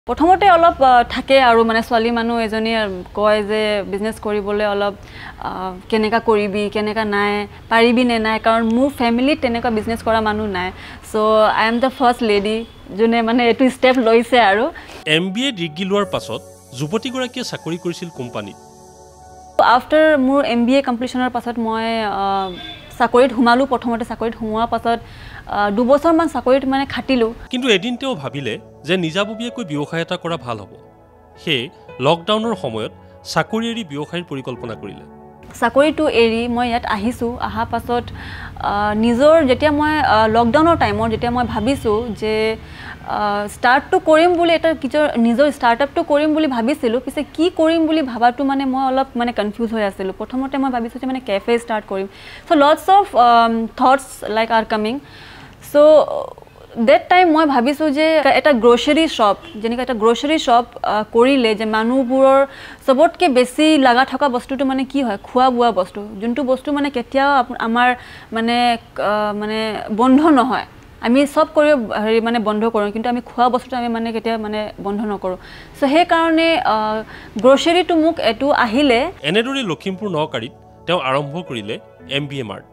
প্ৰথমতে অলপ থাকে আৰু মানে ছোৱালী মানুহ এজনী কয় যে বিজনেছ কৰিবলৈ অলপ কেনেকা কৰিবি কেনেকা নাই পাৰিবি নে নাই কাৰণ মোৰ ফ্যামিলিত তেনেকা বিজনেছ কৰা মানুহ নাই so I am the first lady যোনে মানে এটো ষ্টেপ লৈছে আৰু MBA ডিগ্ৰী লোৱাৰ পাছত যুৱতীগৰাকীয়ে চাকৰি কৰিছিল কোম্পানীত আফটাৰ মোৰ MBA কমপ্লিটনৰ পাছত মই চাকৰিত হুমালো প্ৰথমতে চাকৰিত হুমোৱাৰ পাছত 2 বছৰ মান চাকৰিত মানে খাটিলো কিন্তু এদিন তেওঁ ভাবিলে যে নিজাববীয়াকৈ ব্যৱসায় এটা কৰা ভাল হ'ব হে লকডাউনৰ সময়ত চাকৰি এৰি ব্যৱসায়ৰ পৰিকল্পনা কৰিলে চাকৰিটো এৰি মই ইয়াত আহিছো আহা পাছত নিজৰ যেতিয়া মই লকডাউনৰ টাইমত যেতিয়া মই ভাবিছো যে স্টাৰ্টটো কৰিম বুলি এটা নিজৰ ষ্টাৰ্টআপটো কৰিম বুলি ভাবিছিলো পিছে কি কৰিম বুলি ভাবাটো মানে মই অলপ মানে কনফিউজ হৈ আছিলো প্ৰথমতে মই ভাবিছো যে মানে কেফে ষ্টাৰ্ট কৰিম so lots of thoughts like are coming so that time মই ভাবিছো যে এটা গ্ৰোসাৰী শপ যেনেকা এটা গ্ৰোসাৰী শপ কৰিলে যে মানুহবোৰৰ সবতকে বেছি লাগা থকা বস্তুটো মানে কি হয় খোৱা বুৱা বস্তু যোনটো বস্তু মানে কেতিয়া আমাৰ মানে মানে বন্ধ নহয় আমি সব কৰি হেৰি মানে বন্ধ কৰো কিন্তু আমি খোৱা বস্তুটো আমি মানে কেতিয়া মানে বন্ধ নকৰো সো হে কাৰণে গ্ৰোসাৰীটো মোক এটো আহিলে এনেদৰে লখিমপুৰ নকাৰীত তেওঁ আৰম্ভ কৰিলে MBA মাৰ্ট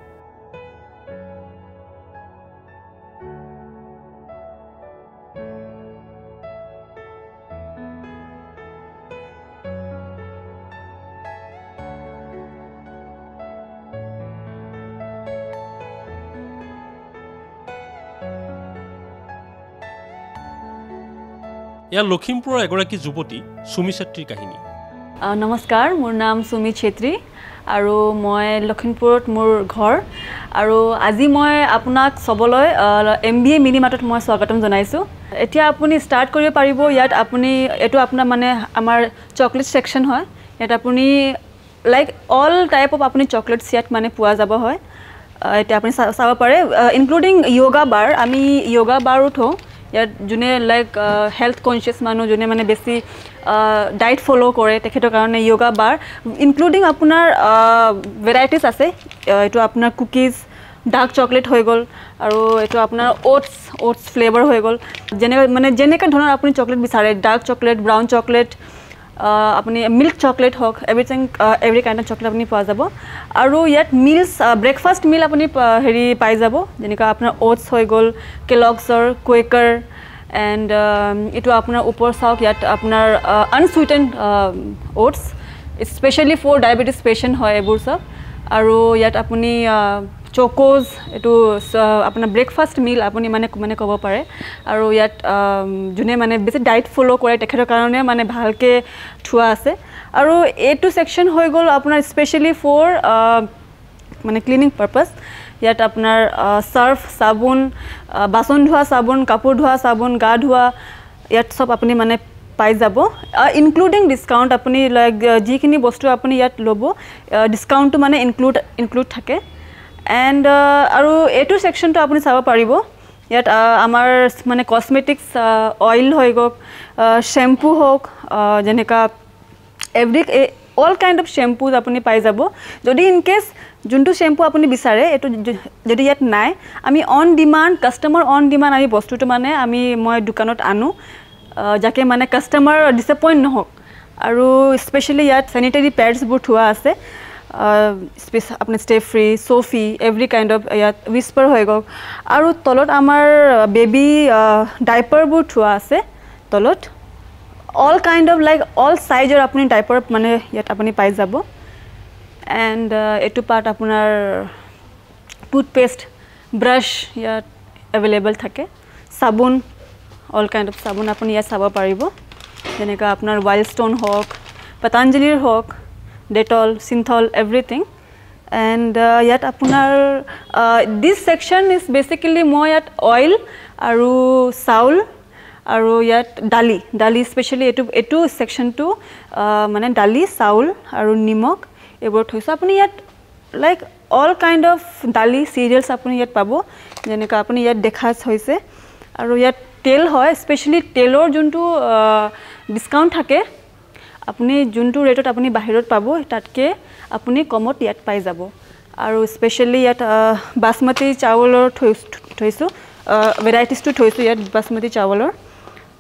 ইয়াৰ লখিমপুৰৰ এগৰাকী যুৱতী সুমি ছেত্ৰীৰ কাহিনী নমস্কাৰ মোৰ নাম সুমি ছেত্ৰী আৰু মই লখিমপুৰত মোৰ ঘৰ আৰু আজি মই আপোনাক সবলৈ MBA মিনি মাৰ্টত মই স্বাগতম জনাইছো এতিয়া আপুনি ষ্টাৰ্ট কৰিব পাৰিব ইয়াত আপুনি এটো আপোনাৰ মানে আমাৰ চকলেট সেকশন হয় ইয়াত আপুনি লাইক অল টাইপ অফ আপুনি চকলেটস ইয়াত মানে পোৱা যাব হয় এটা আপুনি চাব পাৰে ইনক্লুডিং যোগা বাৰ আমি যোগা বাৰো থওঁ ইয়াত যোনে লাইক হেলথ কনসিয়াস মানুহ যোনে মানে বেছি ডায়েট ফলো কৰে তেখেতৰ কাৰণে যোগা বাৰ ইনক্লুডিং আপোনাৰ ভেৰাইটিজ আছে এটো আপোনাৰ কুকিজ ডাৰ্ক চকলেট হৈ গল আৰু এটো আপোনাৰ ওটস ফ্লেভাৰ হৈ গল যেনেকা ধৰণৰ আপুনি চকলেট বিচাৰে ডাৰ্ক চকলেট ব্ৰাউন চকলেট আপুনি মিল্ক চকলেট হক everything every kind of chocolate আপুনি পোৱা যাব আৰু ইয়াত মিলস ব্ৰেকফাষ্ট মিল আপুনি হেৰি পাই যাব যেনেকা আপোনাৰ ওটস হৈ গল কেলগছৰ কুৱেকাৰ এন্ড এটো আপোনাৰ ওপৰ চাওক ইয়াত আপোনাৰ unsweetened oats specially for diabetes patient হয় এবোৰ সব আৰু ইয়াত আপুনি চকোজ এটো আপোনাৰ ব্ৰেকফাষ্ট মিল আপুনি মানে ক'ব পাৰে আৰু ইয়াত যোনে মানে বেছি ডায়েট ফলো কৰে তেখেতৰ কাৰণে মানে ভালকে থোৱা আছে আৰু এটো সেকশন হৈ গল আপোনাৰ স্পেশালি ফৰ মানে ক্লিনিং পারপাস ইয়াত আপোনাৰ সার্ফ সাবুন বাসন ধোৱা সাবুন কাপোৰ ধোৱা সাবুন গা ধোৱা ইয়াত সব আপুনি মানে পাই যাব ইনক্লুডিং ডিসকাউন্ট আপুনি লাইক যিখিনি বস্তু আপুনি ইয়াত লব ডিসকাউন্টটো মানে ইনক্লুড থাকে এন্ড আৰু এটো সেকশনটো আপুনি চাব পাৰিব ইয়াত আমাৰ মানে কসমেটিক্স অয়েল হৈ গক শ্যাম্পু হক যেনেকা every all kind of shampoos আপুনি পাই যাব যদি ইন কেস যোনটো শ্যাম্পু আপুনি বিচাৰে এটো যদি ইয়াত নাই আমি on demand customer on demand আমি বস্তুটো মানে মই দোকানত আনো যাকে মানে কাস্টমাৰ ডিসএপয়েন্ট নহক আৰু স্পেশালি ইয়াত স্যানিটাৰি প্যাডস বোৰ থোৱা আছে আপনি stay free Sofy every kind of ইয়াত হুইস্পার হৈ গক আৰু তলত আমাৰ বেবি ডাইপাৰ বোৰ থোৱা আছে তলত all kind of like all সাইজৰ আপুনি ডাইপাৰ মানে ইয়াত আপুনি পাই যাব এন্ড এটো পাৰ্ট আপোনাৰ টুথপেষ্ট ব্ৰাশ ইয়াত अवेलेबल থাকে সাবুন অল কাইন্ড অফ সাবুন আপুনি ইয়াত চাব পাৰিব যেনেকা আপোনাৰ ওয়াইল্ডস্টোন হক পতঞ্জলিৰ হক Dettol, Synthol, everything, and yet apunar this section is basically more yet oil, aru saul, aru yet dali especially etu section to mane dali saul aru nimok ebot hoise apuni yet like all kind of dali cereals apuni yet pabo jeneka apuni yet dekhas hoise aru yet tel hoy especially telor juntu discount thake আপুনি যোনটো ৰেটত আপুনি বাহিৰত পাবো তাতকে আপুনি কমত ইয়াত পাই যাব আৰু স্পেশালি ইয়াত বাসমতি চাউলৰ থৈছো ভেৰাইটিজ টু থৈছো ইয়াত বাসমতি চাউলৰ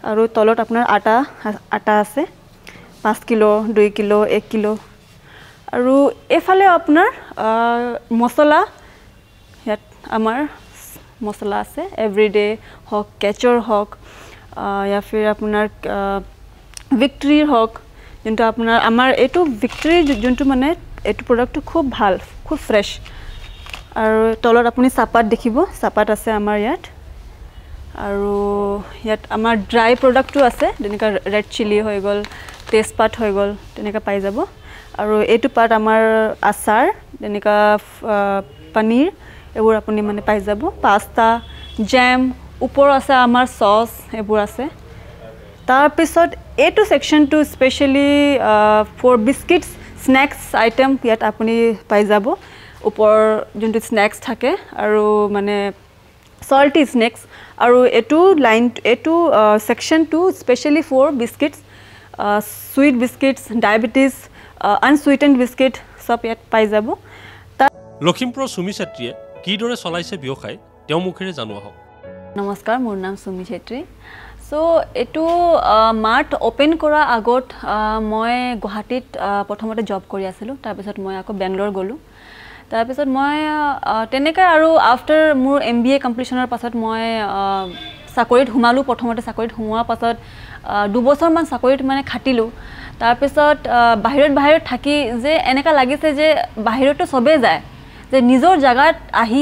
আৰু তলত আপোনাৰ আটা আছে 5 কিলো 2 কিলো 1 কিলো আৰু এফালে আপোনাৰ মছলা ইয়াত আমাৰ মছলা আছে এভৰিডে হক কেচৰ হক या फिर আপোনাৰ ভিক্টৰীৰ হক যোনটো আপোনাৰ আমাৰ এটো ভিক্টৰী যোনটো মানে এটো প্ৰডাক্টটো খুব ভাল খুব ফ্ৰেশ আৰু তলত আপুনি চাপাত দেখিব চাপাত আছে আমাৰ ইয়াত আৰু ইয়াত আমাৰ ড্ৰাই প্ৰডাক্টটো আছে যেনেকা ৰেড চিলি হৈ গল তেজপাত হৈ গল তেনেকা পাই যাব আৰু এটো পাত আমাৰ আচাৰ যেনেকা পনীৰ এবোৰ আপুনি মানে পাই যাব পাস্তা জেম উপৰ আছে আমাৰ সস এবোৰ আছে তাৰ পিছত এটো সেকশনটো specially for biscuits snacks item ইয়াত আপুনি পাই যাব উপৰ যোনটো স্ন্যাক্স থাকে আৰু মানে salty snacks আৰু এটো লাইন এটো সেকশন টু specially for biscuits sweet biscuits diabetes unsweetened biscuit সব ইয়াত পাই যাব লখিমপুৰৰ সুমি চেত্ৰীয়ে কিদৰে চলাইছে ব্যৱসায় তেওঁ মুখেৰে জানোৱা হওক নমস্কাৰ মোৰ নাম সুমি চেত্ৰী সো এটো মাৰ্ট ওপেন কৰা আগত মই গুৱাহাটীত প্ৰথমতে জব কৰি আছিলো তাৰ পিছত মই আকৌ বেংগলোৰ গলো তাৰ পিছত মই তেনেকা আৰু আফটাৰ মোৰ এমবিএ কমপ্লিটনৰ পাছত মই চাকৰিত হুমালো প্ৰথমতে চাকৰিত হুমোৱাৰ পাছত 2 বছৰ মান চাকৰিত মানে খাটিলো তাৰ পিছত বাহিৰত থাকি যে এনেকা লাগিছে যে বাহিৰটো সবে যায় যে নিজৰ জাগাত আহি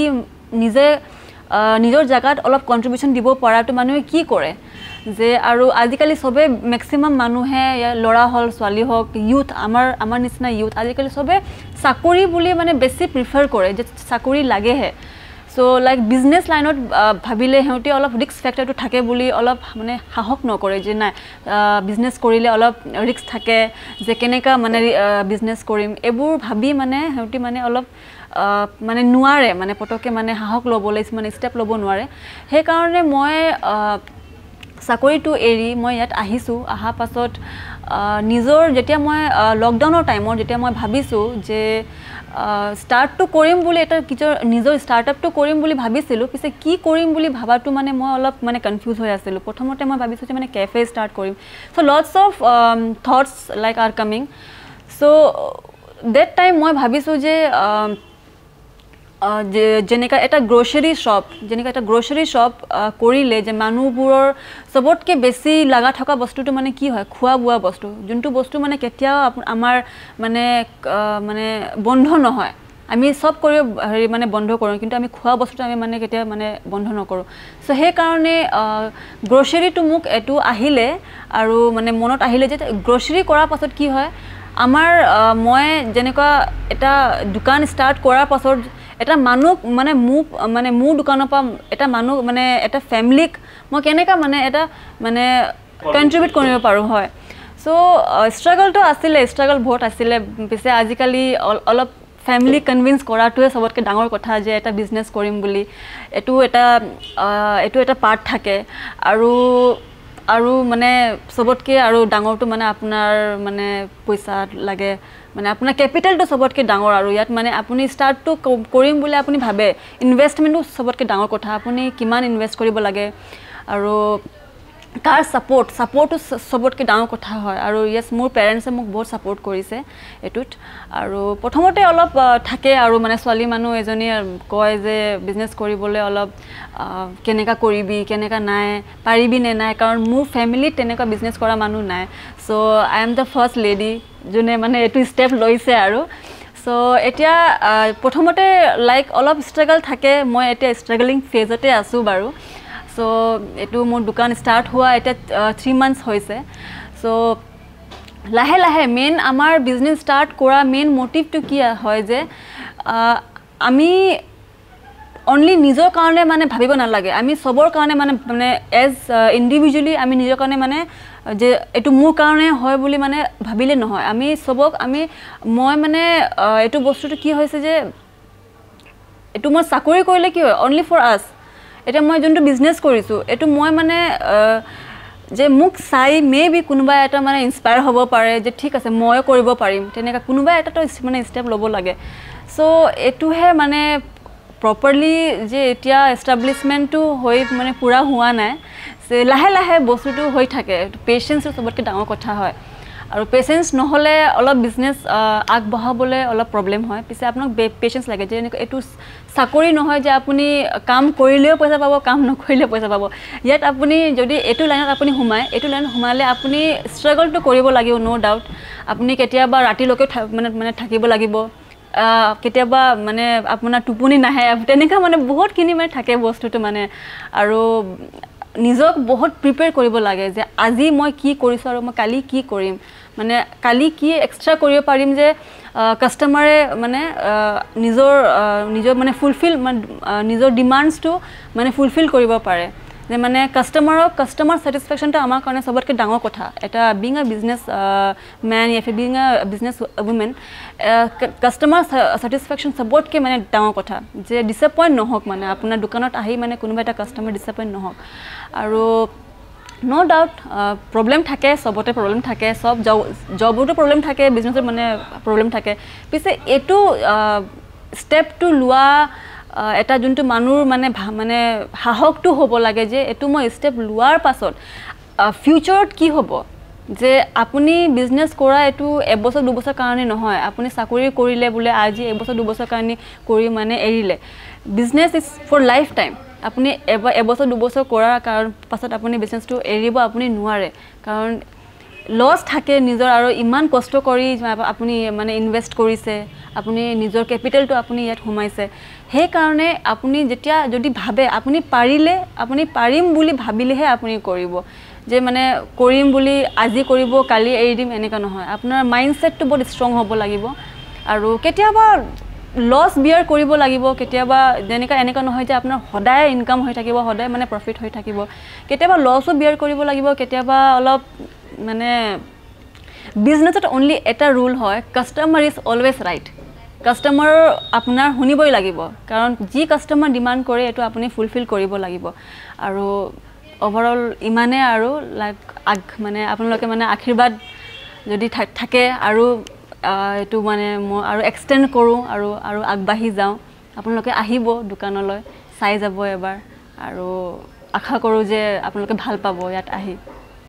নিজৰ জাগাত অলপ কন্ট্ৰিবিউশন দিব পৰাটো মানুহে কি কৰে যে আৰু আজিকালি সবে ম্যাক্সিমাম মানুহে লৰা হল ছোৱালী হক ইউথ আমাৰ নিচিনা ইউথ আজিকালি সবে চাকৰি বুলি মানে বেছি প্ৰিফাৰ কৰে যে চাকৰি লাগে হে সো লাইক বিজনেস লাইনত ভাবিলে হেউটি অলপ ৰিস্ক ফ্যাক্টৰটো থাকে বুলি অলপ মানে সাহস নকৰে যে নাই বিজনেস কৰিলে অলপ ৰিস্ক থাকে যে কেনেকা মানে বিজনেস কৰিম এবোৰ ভাবি মানে হেউটি মানে অলপ মানে নোৱাৰে মানে পটকে মানে সাহস লবলৈ মানে স্টেপ লব নোৱাৰে হে কাৰণে মই চাকৰিটো এৰি মই ইয়াত আহিছো আহা পাছত নিজৰ যেতিয়া মই লকডাউনৰ টাইমত যেতিয়া মই ভাবিছো যে স্টাৰ্টটো কৰিম বুলি এটা নিজৰ ষ্টাৰ্টআপটো কৰিম বুলি ভাবিছিলো পিছে কি কৰিম বুলি ভাবাটো মানে মই অলপ মানে কনফিউজ হৈ আছিল প্ৰথমতে মই ভাবিছো যে মানে কেফে ষ্টাৰ্ট কৰিম so lots of thoughts like are coming so that time মই ভাবিছো যে যেনেকা এটা গ্ৰোসাৰী শপ কৰিলে যে মানুহবোৰৰ সবতকে বেছি লাগা থকা বস্তুটো মানে কি হয় খোৱা বুৱা বস্তু যোনটো বস্তু মানে কেতিয়াও আমাৰ মানে বন্ধ নহয় আমি সব কৰি মানে বন্ধ কৰো কিন্তু আমি খোৱা বস্তুটো আমি মানে কেতিয়া মানে বন্ধ নকৰো সো হে কাৰণে গ্ৰোসাৰীটো মোক এটো আহিলে আৰু মানে মনত আহিলে যে গ্ৰোসাৰী কৰাৰ পাছত কি হয় আমাৰ মই যেনেকা এটা দোকান ষ্টাৰ্ট কৰাৰ পাছত এটা মানুহ মানে মোৰ দোকানৰ পৰা এটা মানুহ মানে এটা ফ্যামিলিক মই কেনেকা মানে এটা মানে কন্ট্ৰিবিউট কৰিব পাৰো হয় সো স্ট্ৰাগলটো আছিল স্ট্ৰাগল বহুত আছিল পিছে আজিকালি অলপ ফ্যামিলি কনভিন্স কৰাটোৱে সবতকে ডাঙৰ কথা যে এটা বিজনেস কৰিম বুলি এটো এটা পাৰ্ট থাকে আৰু মানে সবতকে আৰু ডাঙৰটো মানে আপোনাৰ মানে পইচা লাগে মানে আপোনাৰ ক্যাপিটালটো সবতকে ডাঙৰ আৰু ইয়াত মানে আপুনি স্টাৰ্টটো কৰিম বুলি আপুনি ভাবে ইনভেষ্টমেন্টটো সবতকে ডাঙৰ কথা আপুনি কিমান ইনভেষ্ট কৰিব লাগে আৰু কাৰ সাপোৰ্টটো সবতকে ডাঙৰ কথা হয় আৰু ইয়েস মোৰ পেৰেন্টছে মোক বহুত সাপোৰ্ট কৰিছে এটুত আৰু প্ৰথমতে অলপ থাকে আৰু মানে ছোৱালী মানুহ এজনী কয় যে বিজনেস কৰিবলৈ অলপ কেনেকা কৰিবি কেনেকা নাই পাৰিবি নে নাই কাৰণ মোৰ ফ্যামিলিত তেনেকা বিজনেস কৰা মানুহ নাই so I am the first lady যোনে মানে এটো স্টেপ লৈছে আৰু সো এতিয়া প্ৰথমতে লাইক অলপ স্ট্ৰাগল থাকে মই এতিয়া স্ট্ৰাগলিং ফেজতে আছো বাৰু সো এটো মোৰ দোকান স্টাৰ্ট হোৱা এটা 3 মান্থস হৈছে সো লাহে লাহে মেইন আমাৰ বিজনেস স্টাৰ্ট কৰা মেইন মোটিভটো কি হয় যে আমি অনলি নিজৰ কাৰণে মানে ভাবিব নালাগে আমি সবৰ কাৰণে মানে এজ ইন্ডিভিজুৱেলি আমি নিজৰ কাৰণে মানে যে এটো মোৰ কাৰণে হয় বুলি মানে ভাবিলে নহয় আমি সবক মই মানে এটো বস্তুটো কি হৈছে যে এটো মই চাকৰি কৰিলে কি হয় অনলি ফৰ আস এটা মই যোনটো বিজনেস কৰিছো এটো মই মানে যে মোক চাই মেবি কোনোবা এটা মানে ইনস্পায়াৰ হ'ব পাৰে যে ঠিক আছে মই কৰিব পাৰিম তেনেকা কোনোবা এটা তো মানে স্টেপ ল'ব লাগে সো এটোহে মানে প্ৰপাৰলি যে এতিয়া এস্টাব্লিশমেন্টটো হৈ মানে পুৰা হোৱা নাই লাহে লাহে বস্তুটো হৈ থাকে পেচেন্সটো সবতকৈ ডাঙৰ কথা হয় আৰু পেচেন্স নহ'লে অলপ বিজনেছ আগবঢ়াবলৈ অলপ প্ৰব্লেম হয় পিছে আপোনাক পেচেন্স লাগে যে এইটো চাকৰি নহয় যে আপুনি কাম কৰিলেও পইচা পাব কাম নকৰিলেও পইচা পাব ইয়াত আপুনি যদি এইটো লাইনত আপুনি এইটো লাইনত সোমালে আপুনি ষ্ট্ৰাগলটো কৰিব লাগিব ন' ডাউট আপুনি কেতিয়াবা ৰাতিলৈকে মানে থাকিব লাগিব কেতিয়াবা মানে আপোনাৰ টোপনি নাহে তেনেকুৱা মানে বহুতখিনি মানে থাকে বস্তুটো মানে আৰু নিজক বহুত প্ৰিপেয়াৰ কৰিব লাগে যে আজি মই কি কৰিছোঁ আৰু মই কালি কি কৰিম মানে কালি কি এক্সট্ৰা কৰিব পাৰিম যে কাষ্টমাৰে মানে নিজৰ মানে ফুলফিল মানে নিজৰ ডিমাণ্ডছটো মানে ফুলফিল কৰিব পাৰে যে মানে কাষ্টমাৰ ছেটিছফেকশ্যনটো আমাৰ কাৰণে সবতকৈ ডাঙৰ কথা এটা বিং আ বিজনেছ মেন ইয়া being a business woman customer satisfaction সবতকৈ মানে ডাঙৰ কথা যে ডিসএপইণ্ট নহওক মানে আপোনাৰ দোকানত আহি মানে কোনোবা এটা কাষ্টমাৰ ডিসএপইণ্ট নহওক আৰু ন' ডাউট প্ৰব্লেম থাকে সবতে প্ৰব্লেম থাকে সব জবতো প্ৰব্লেম থাকে বিজনেছত মানে প্ৰব্লেম থাকে পিছে এইটো ষ্টেপটো লোৱা এটা যোনটো মানুহৰ মানে সাহসটো হ'ব লাগে যে এইটো মই ষ্টেপ লোৱাৰ পাছত ফিউচাৰত কি হ'ব যে আপুনি বিজনেছ কৰা এইটো এবছৰ দুবছৰ কাৰণে নহয় আপুনি চাকৰি কৰিলে বোলে আজি এবছৰ দুবছৰ কাৰণে কৰি মানে এৰিলে business is for life time আপুনি এবছৰ দুবছৰ কৰাৰ পাছত আপুনি বিজনেছটো এৰিব আপুনি নোৱাৰে কাৰণ লছ থাকে নিজৰ আৰু ইমান কষ্ট কৰি আপুনি মানে ইনভেষ্ট কৰিছে আপুনি নিজৰ কেপিটেলটো আপুনি ইয়াত সোমাইছে সেইকাৰণে আপুনি যেতিয়া যদি ভাবে আপুনি পাৰিলে আপুনি পাৰিম বুলি ভাবিলেহে আপুনি কৰিব যে মানে কৰিম বুলি আজি কৰিব কালি এৰি দিম এনেকুৱা নহয় আপোনাৰ মাইণ্ডছেটটো বহুত ষ্ট্ৰং হ'ব লাগিব আৰু কেতিয়াবা লছ বিয়াৰ কৰিব লাগিব কেতিয়াবা এনেকুৱা নহয় যে আপোনাৰ সদায় ইনকাম হৈ থাকিব সদায় মানে প্ৰফিট হৈ থাকিব কেতিয়াবা লছো বিয়াৰ কৰিব লাগিব কেতিয়াবা অলপ মানে বিজনেছত অনলি এটা ৰুল হয় customer is always right customer আপোনাৰ শুনিবই লাগিব কাৰণ যি কাষ্টমাৰ ডিমাণ্ড কৰে এইটো আপুনি ফুলফিল কৰিব লাগিব আৰু ওভাৰঅল ইমানে আৰু লাইক মানে আপোনালোকে মানে আশীৰ্বাদ যদি থাকে আৰু এইটো মানে মই আৰু এক্সটেণ্ড কৰোঁ আৰু আগবাঢ়ি যাওঁ আপোনালোকে আহিব দোকানলৈ চাই যাব এবাৰ আৰু আশা কৰোঁ যে আপোনালোকে ভাল পাব ইয়াত আহি